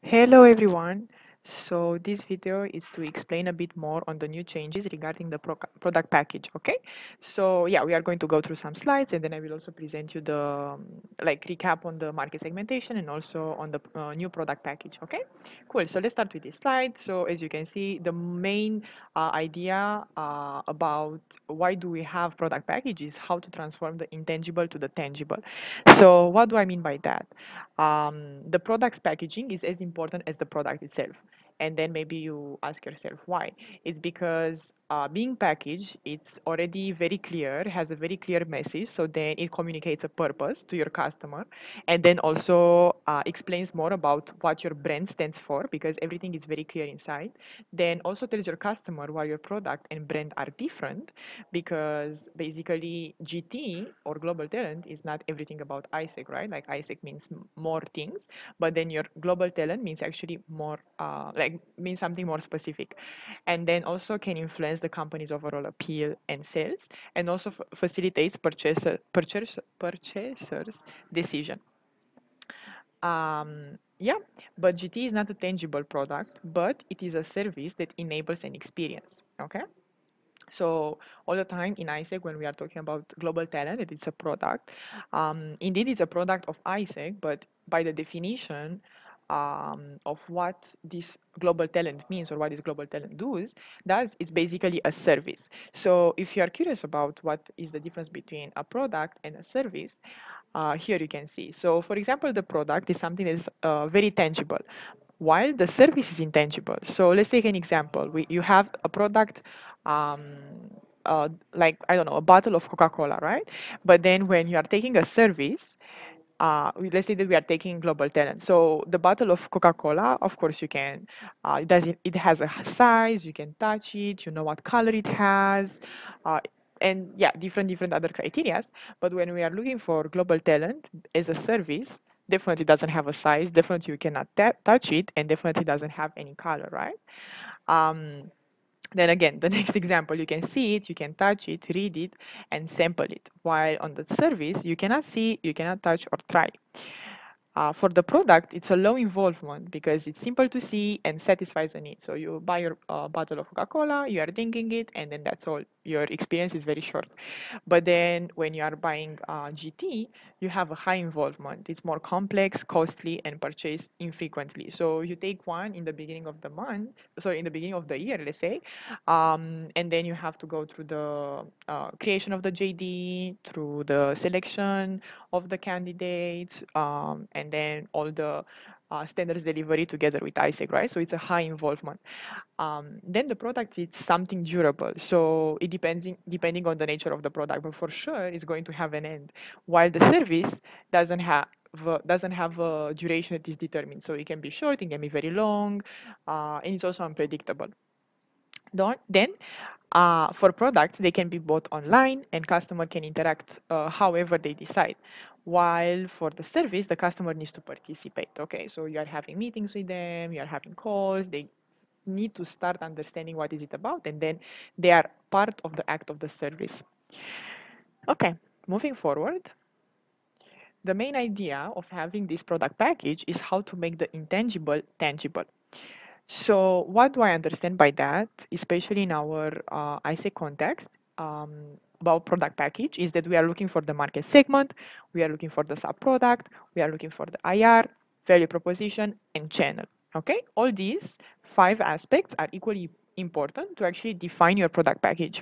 Hello everyone. So this video is to explain a bit more on the new changes regarding the product package. Okay. So yeah, we are going to go through some slides and then I will also present you the recap on the market segmentation and also on the new product package. Okay. Cool. So let's start with this slide. So as you can see, the main idea about why do we have product package is how to transform the intangible to the tangible. So what do I mean by that? The product's packaging is as important as the product itself. And then maybe you ask yourself why. It's because being packaged, it's already very clear, has a very clear message. So then it communicates a purpose to your customer, and then also explains more about what your brand stands for, because everything is very clear inside. Then also tells your customer why your product and brand are different, because basically GT or global talent is not everything about ISEC, right? Like ISEC means more things, but then your global talent means actually more, means something more specific, and then also can influence the company's overall appeal and sales, and also facilitates purchasers decision. Yeah, but GT is not a tangible product, but it is a service that enables an experience. Okay. So all the time in ISEC, when we are talking about global talent, it's a product. Indeed, it's a product of ISEC, but by the definition of what this global talent means or what this global talent does it's basically a service. So if you are curious about what is the difference between a product and a service, here you can see. So for example, the product is something that is very tangible, while the service is intangible. So let's take an example. You have a product, um, like, I don't know, a bottle of Coca-Cola, right? But then when you are taking a service, let's say that we are taking global talent. So the bottle of Coca-Cola, of course, you can, it has a size, you can touch it, you know what color it has, uh, and yeah, different other criterias. But when we are looking for global talent as a service, definitely doesn't have a size, definitely you cannot touch it, and definitely doesn't have any color, right? Um, then again, the next example, you can see it, you can touch it, read it, and sample it. While on the service, you cannot see, you cannot touch or try. For the product, it's a low involvement because it's simple to see and satisfies a need. So you buy your bottle of Coca-Cola, you are drinking it, and then that's all. Your experience is very short. But then when you are buying GT, you have a high involvement. It's more complex, costly, and purchased infrequently. So you take one in the beginning of the month, sorry, in the beginning of the year, let's say, and then you have to go through the creation of the JD, through the selection of the candidates, and then all the standards delivery together with ISEC, right? So it's a high involvement. Then the product is something durable. So it depending on the nature of the product, but for sure it's going to have an end. While the service doesn't have a duration that is determined. So it can be short, it can be very long, and it's also unpredictable. Then for products, they can be bought online and customer can interact however they decide. While for the service, the customer needs to participate. Okay, so you are having meetings with them, you are having calls, they need to start understanding what is it about, and then they are part of the act of the service. Okay, moving forward, the main idea of having this product package is how to make the intangible tangible. So what do I understand by that, especially in our ISEC context, about product package, is that we are looking for the market segment, we are looking for the sub-product, we are looking for the IR, value proposition, and channel. Okay, all these 5 aspects are equally important to actually define your product package.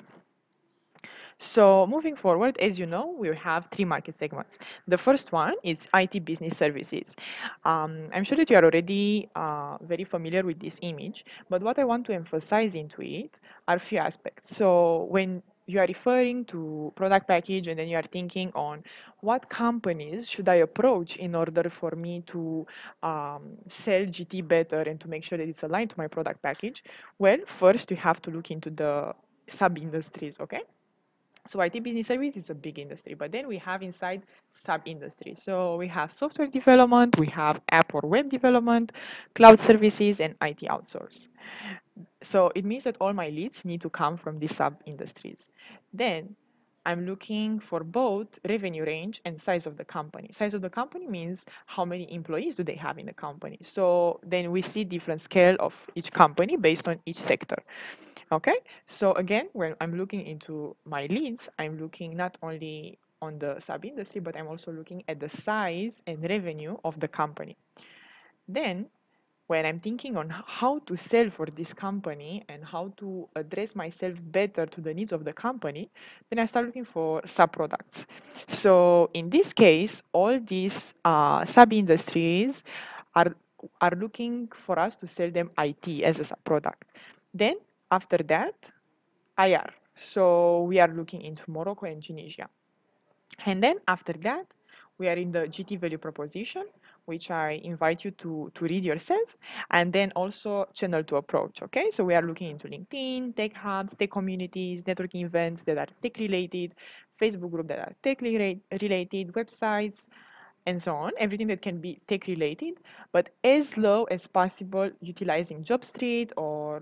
So moving forward, as you know, we have 3 market segments. The first one is IT business services. I'm sure that you are already very familiar with this image, but what I want to emphasize into it are a few aspects. So when you are referring to product package and then you are thinking on what companies should I approach in order for me to sell GT better and to make sure that it's aligned to my product package, well, first you have to look into the sub-industries, okay? So IT business service is a big industry, but then we have inside sub-industries. So we have software development, we have app or web development, cloud services, and IT outsource. So it means that all my leads need to come from these sub-industries. Then I'm looking for both revenue range and size of the company. Size of the company means how many employees do they have in the company. So then we see different scale of each company based on each sector. Okay, so again, when I'm looking into my leads, I'm looking not only on the sub industry, but I'm also looking at the size and revenue of the company. Then when I'm thinking on how to sell for this company and how to address myself better to the needs of the company, then I start looking for sub products. So in this case, all these sub industries are are looking for us to sell them IT as a sub product. Then after that, IR. So we are looking into Morocco and Tunisia. And then after that, we are in the GT value proposition, which I invite you to read yourself, and then also channel to approach. Okay, so we are looking into LinkedIn, tech hubs, tech communities, networking events that are tech related, Facebook group that are tech related, websites, and so on, everything that can be tech related, but as low as possible utilizing JobStreet or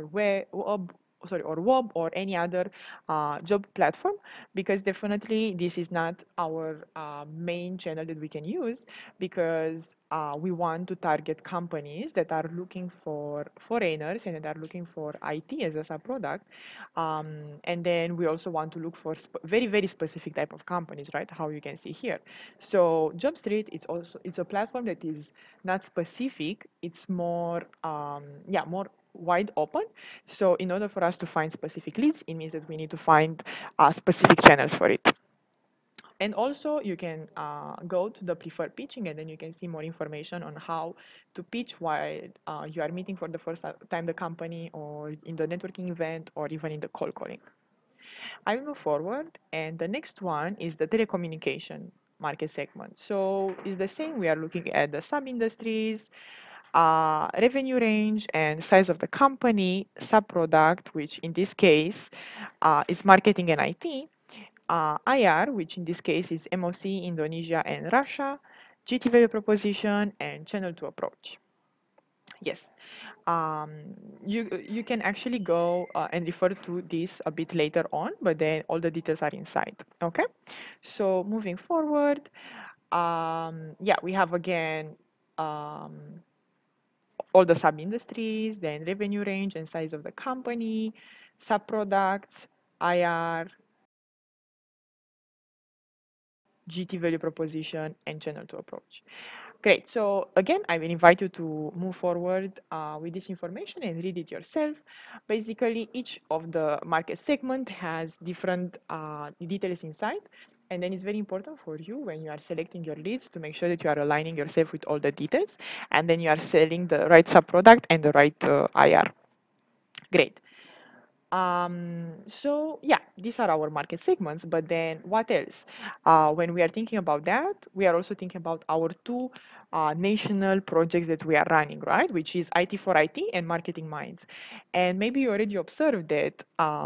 Wob or any other job platform, because definitely this is not our main channel that we can use, because we want to target companies that are looking for foreigners and that are looking for IT as a sub product. And then we also want to look for very, very specific type of companies, right? How you can see here. So JobStreet is also, it's a platform that is not specific. It's more more wide open. So in order for us to find specific leads, it means that we need to find specific channels for it. And also you can go to the preferred pitching, and then you can see more information on how to pitch while you are meeting for the first time the company, or in the networking event, or even in the cold calling. I will move forward, and the next one is the telecommunication market segment. So it's the same. We are looking at the sub industries, revenue range, and size of the company, sub product, which in this case is marketing and IT, IR, which in this case is MOC, Indonesia, and Russia, GT value proposition, and channel to approach. Yes. um, you can actually go and refer to this a bit later on, but then all the details are inside. Okay, so moving forward, yeah, we have again um, all the sub industries, then revenue range and size of the company, sub products, IR, GT value proposition, and channel to approach. Great. So again, I will invite you to move forward with this information and read it yourself. Basically, each of the market segment has different details inside. And then it's very important for you when you are selecting your leads to make sure that you are aligning yourself with all the details. And then you are selling the right sub product and the right IR. Great. So yeah, these are our market segments, but then what else? When we are thinking about that, we are also thinking about our two national projects that we are running, right? Which is IT for IT and Marketing Minds. And maybe you already observed that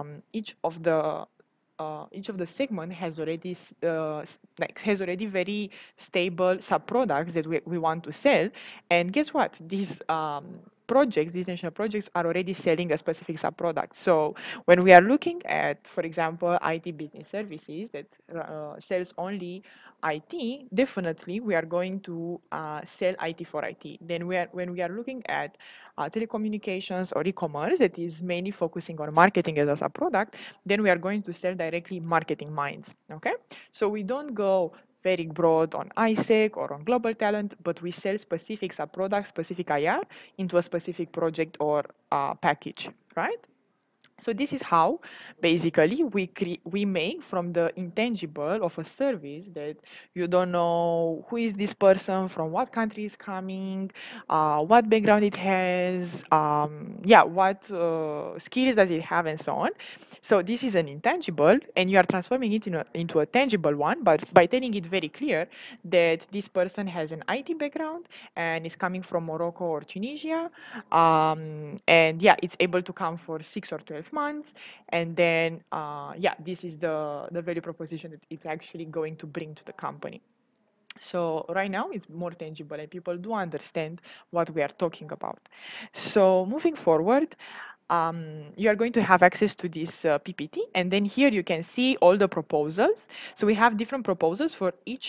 each of the segment has already has already very stable sub products that we want to sell. And guess what? These projects, these national projects, are already selling a specific sub product. So when we are looking at, for example, IT business services that sells only IT, definitely we are going to sell IT for IT. Then when we are looking at telecommunications or e-commerce that is mainly focusing on marketing as a product, then we are going to sell directly Marketing Minds. Okay, so we don't go very broad on ISEC or on global talent, but we sell specific sub products, specific IR into a specific project or package, right? So this is how basically we make from the intangible of a service that you don't know who is this person, from what country is coming, what background it has, yeah, what skills does it have, and so on. So this is an intangible, and you are transforming it into a tangible one, but by telling it very clear that this person has an IT background and is coming from Morocco or Tunisia, and yeah, it's able to come for 6 or 12 months, and then yeah, this is the value proposition that it's actually going to bring to the company. So right now it's more tangible and people do understand what we are talking about. So moving forward, you are going to have access to this PPT, and then here you can see all the proposals. So we have different proposals for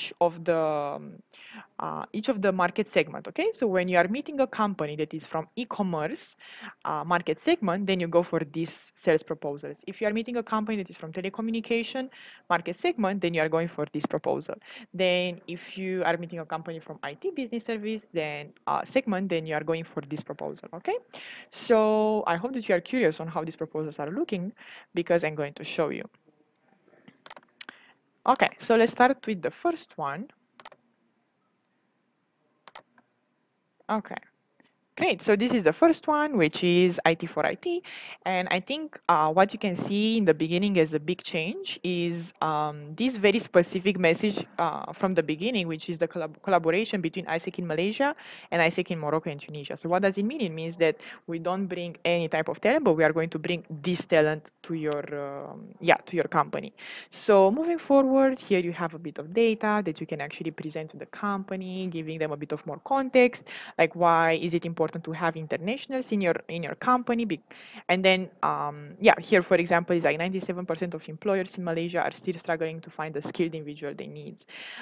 each of the market segment. Okay, so when you are meeting a company that is from e-commerce market segment, then you go for these sales proposals. If you are meeting a company that is from telecommunication market segment, then you are going for this proposal. Then if you are meeting a company from IT business service, then segment, then you are going for this proposal. Okay, so I hope that you are curious on how these proposals are looking, because I'm going to show you. Okay, so let's start with the first one. Okay. Great. So this is the first one, which is IT for IT. And I think what you can see in the beginning as a big change is this very specific message from the beginning, which is the collaboration between ISEC in Malaysia and ISEC in Morocco and Tunisia. So what does it mean? It means that we don't bring any type of talent, but we are going to bring this talent to your company. So moving forward, here you have a bit of data that you can actually present to the company, giving them a bit of more context, like why is it important to have internationals in your company. And then yeah, here for example is like 97% of employers in Malaysia are still struggling to find the skilled individual they need.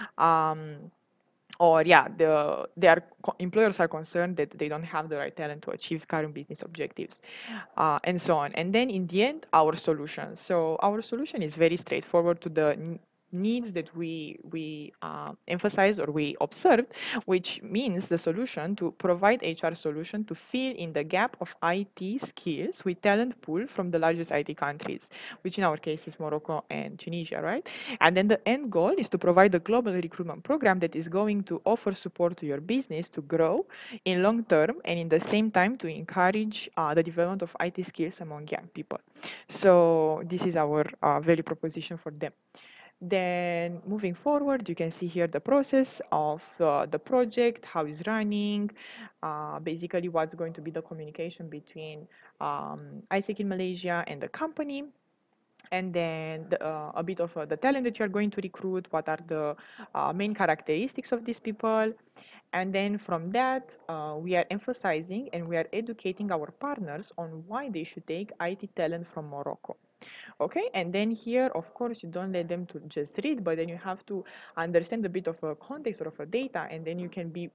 Or yeah, employers are concerned that they don't have the right talent to achieve current business objectives, and so on. And then in the end, our solution. So our solution is very straightforward to the needs that we emphasized or we observed, which means the solution to provide HR solution to fill in the gap of IT skills with talent pool from the largest IT countries, which in our case is Morocco and Tunisia, right? And then the end goal is to provide a global recruitment program that is going to offer support to your business to grow in long term, and in the same time to encourage the development of IT skills among young people. So this is our value proposition for them. Then moving forward, you can see here the process of the project, how it's running, basically what's going to be the communication between ISEC in Malaysia and the company, and then a bit of the talent that you're going to recruit, what are the main characteristics of these people. And then from that, we are emphasizing and we are educating our partners on why they should take IT talent from Morocco. Okay, and then here, of course, you don't let them to just read, but then you have to understand a bit of a context or of a data, and then you can be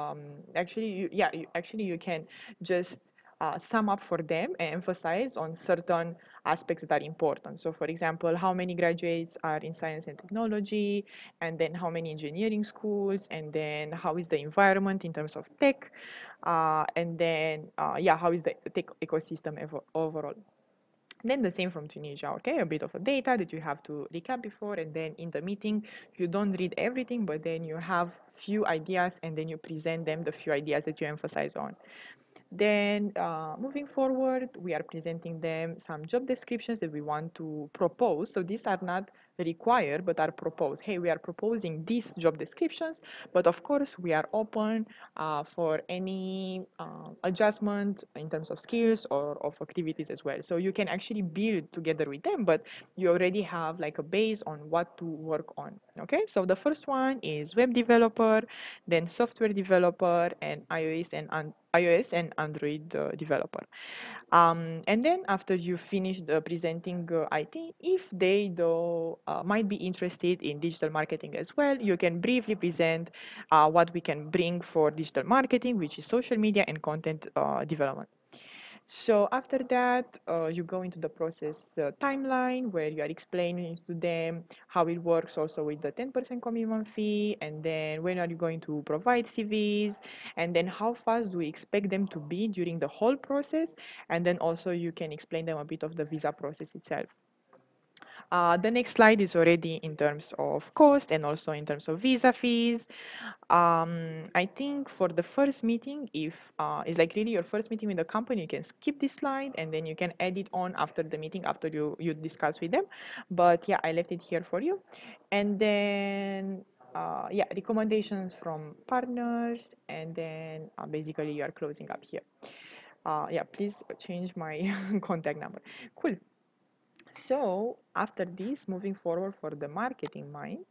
actually you can just sum up for them and emphasize on certain aspects that are important. So, for example, how many graduates are in science and technology, and then how many engineering schools, and then how is the environment in terms of tech, and then yeah, how is the tech ecosystem overall. Then the same from Tunisia, okay? A bit of a data that you have to recap before, and then in the meeting, you don't read everything, but then you have few ideas, and then you present them the few ideas that you emphasize on. Then moving forward, we are presenting them some job descriptions that we want to propose. So these are not required, but are proposed. Hey, we are proposing these job descriptions, but of course we are open for any adjustment in terms of skills or of activities as well. So you can actually build together with them, but you already have like a base on what to work on. Okay, so the first one is web developer, then software developer, and iOS and Android developer. And then after you finish the presenting IT, if they though might be interested in digital marketing as well, you can briefly present what we can bring for digital marketing, which is social media and content development. So after that, you go into the process timeline where you are explaining to them how it works also with the 10% commitment fee, and then when are you going to provide CVs, and then how fast do we expect them to be during the whole process, and then also you can explain them a bit of the visa process itself. The next slide is already in terms of cost and also in terms of visa fees. I think for the first meeting, if it's like really your first meeting with the company, you can skip this slide and then you can add it on after the meeting, after you discuss with them. But yeah, I left it here for you. And then yeah, recommendations from partners, and then basically you are closing up here. Yeah, please change my contact number. Cool. So after this, moving forward for the marketing minds,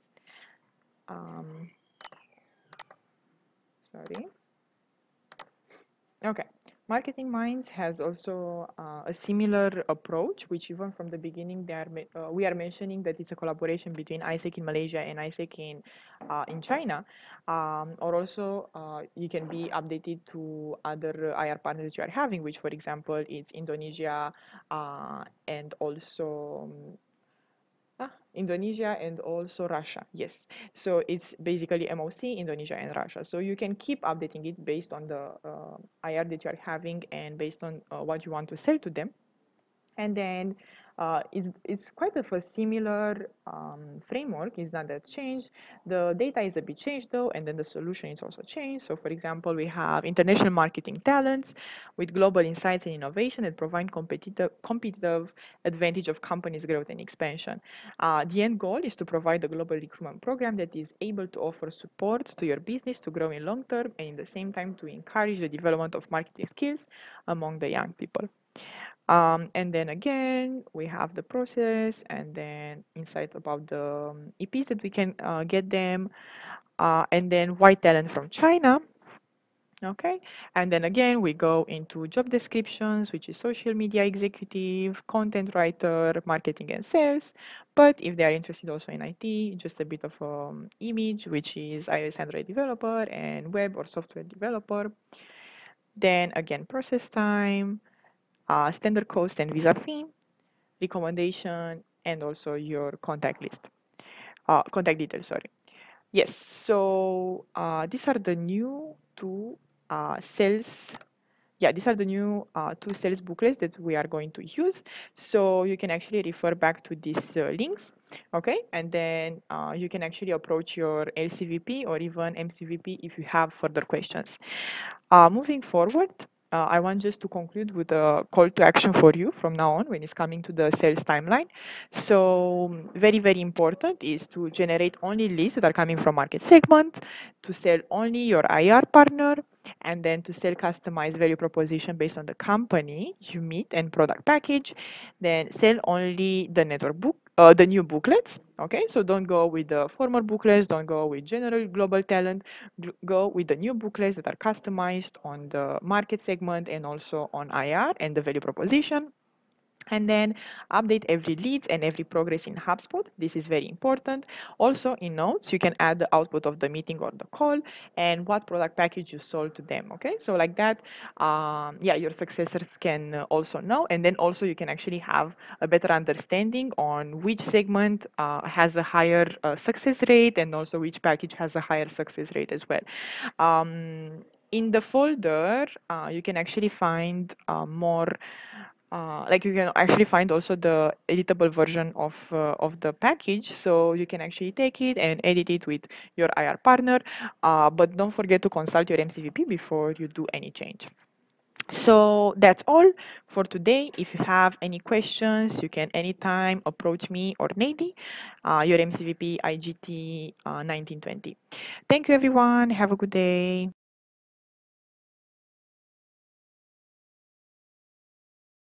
um, sorry. Okay. Marketing Minds has also a similar approach, which even from the beginning we are mentioning that it's a collaboration between ISEC in Malaysia and ISEC in China, or also you can be updated to other IR partners that you are having, which for example it's Indonesia and also Indonesia and also Russia. Yes. So it's basically MOC, Indonesia and Russia. So you can keep updating it based on the IR that you are having and based on what you want to sell to them. And then it's quite of a similar framework. It's not that changed. The data is a bit changed though, and then the solution is also changed. So for example, we have international marketing talents with global insights and innovation that provide competitive advantage of companies' growth and expansion. The end goal is to provide a global recruitment program that is able to offer support to your business to grow in long term and in the same time to encourage the development of marketing skills among the young people. And then again, we have the process and then insights about the EPs that we can get them. And then white talent from China. Okay. And then again, we go into job descriptions, which is social media executive, content writer, marketing and sales. But if they are interested also in IT, just a bit of image, which is iOS Android developer and web or software developer. Then again, process time, standard cost and visa fee, recommendation, and also your contact list, contact details, sorry. Yes, so these are the new two sales. Yeah, these are the new two sales booklets that we are going to use. So you can actually refer back to these links, okay? And then you can actually approach your LCVP or even MCVP if you have further questions. Moving forward, I want just to conclude with a call to action for you from now on when it's coming to the sales timeline. So very, very important is to generate only leads that are coming from market segment, to sell only your IR partner, and then to sell customized value proposition based on the company you meet and product package. Then sell only the network book, the new booklets. Okay, so don't go with the former booklets, don't go with general global talent, go with the new booklets that are customized on the market segment and also on IR and the value proposition. And then update every leads and every progress in HubSpot. This is very important. Also in notes, you can add the output of the meeting or the call and what product package you sold to them. Okay, so like that, yeah, your successors can also know. And then also you can actually have a better understanding on which segment has a higher success rate and also which package has a higher success rate as well. In the folder, you can actually find more like you can actually find also the editable version of the package, so you can actually take it and edit it with your IR partner, but don't forget to consult your MCVP before you do any change. So that's all for today. If you have any questions, you can anytime approach me or Nady, your MCVP IGT 1920. Thank you everyone. Have a good day.